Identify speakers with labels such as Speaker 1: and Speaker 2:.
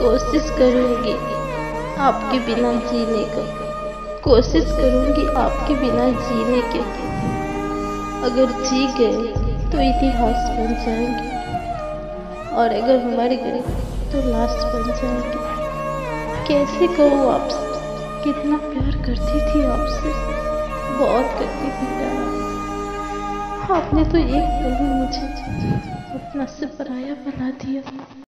Speaker 1: कोशिश करूँगी आपके बिना जीने का, कोशिश करूँगी आपके बिना जीने की। अगर जी गए तो इतिहास बन जाएंगे, और अगर मर गए तो लाश बन जाएंगे। कैसे कहूँ आपसे, कितना प्यार करती थी आपसे, बहुत करती थी प्यार। आपने तो एक पल में मुझे अपना से पराया बना दिया।